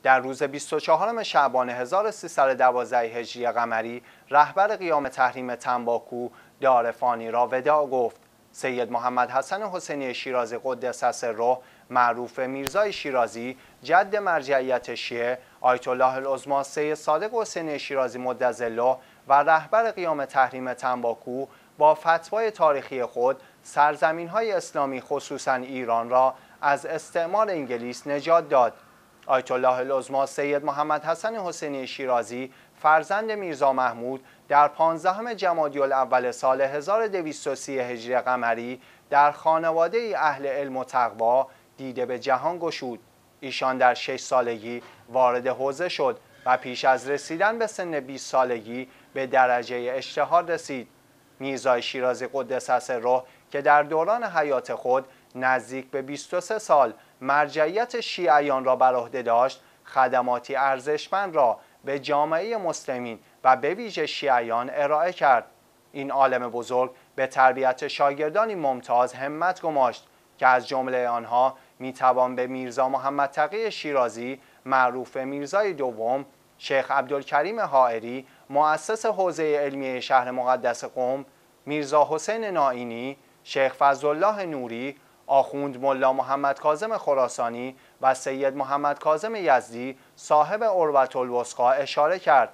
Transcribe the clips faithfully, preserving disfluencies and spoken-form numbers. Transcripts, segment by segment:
در روز بیست و چهارم شعبان هزار و سیصد و دوازده هجری قمری رهبر قیام تحریم تنباکو دار فانی را وداع گفت. سید محمد حسن حسینی شیرازی قدس سره معروف میرزای شیرازی جد مرجعیت شیعه آیت الله العظمی سید صادق حسینی شیرازی مدظله و رهبر قیام تحریم تنباکو با فتوای تاریخی خود سرزمین‌های اسلامی خصوصاً ایران را از استعمار انگلیس نجات داد. آیت الله العظمی سید محمد حسن حسینی شیرازی فرزند میرزا محمود در پانزدهم جمادی الاول سال هزار و دویست و سی هجری قمری در خانواده اهل علم و تقوا دیده به جهان گشود. ایشان در شش سالگی وارد حوزه شد و پیش از رسیدن به سن بیست سالگی به درجه اشتهار رسید. میرزای شیرازی قدس سره که در دوران حیات خود نزدیک به بیست و سه سال مرجعیت شیعیان را بر عهده داشت، خدماتی ارزشمند را به جامعه مسلمین و به ویژه شیعیان ارائه کرد. این عالم بزرگ به تربیت شاگردانی ممتاز همت گماشت که از جمله آنها میتوان به میرزا محمد تقی شیرازی معروف میرزای دوم، شیخ عبدالکریم حائری مؤسس حوزه علمیه شهر مقدس قم، میرزا حسین نائینی، شیخ فضلالله نوری، آخوند ملا محمد کاظم خراسانی و سید محمد کاظم یزدی صاحب عروة الوثقی اشاره کرد.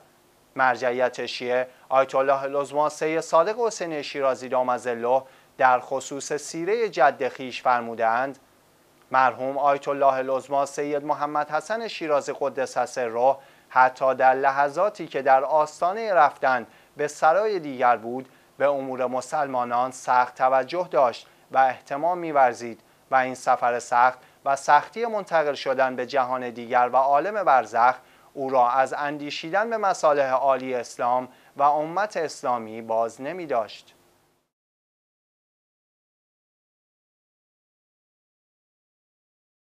مرجعیت شیعه آیت الله العظمی سید صادق حسینی شیرازی دام ظله در خصوص سیره جد خویش فرمودند: مرحوم آیت الله العظمی سید محمد حسن شیرازی قدس سره حتی در لحظاتی که در آستانه رفتن به سرای دیگر بود به امور مسلمانان سخت توجه داشت و اهتمام می‌ورزید و این سفر سخت و سختی منتقل شدن به جهان دیگر و عالم برزخ او را از اندیشیدن به مصالح عالی اسلام و امت اسلامی باز نمی داشت.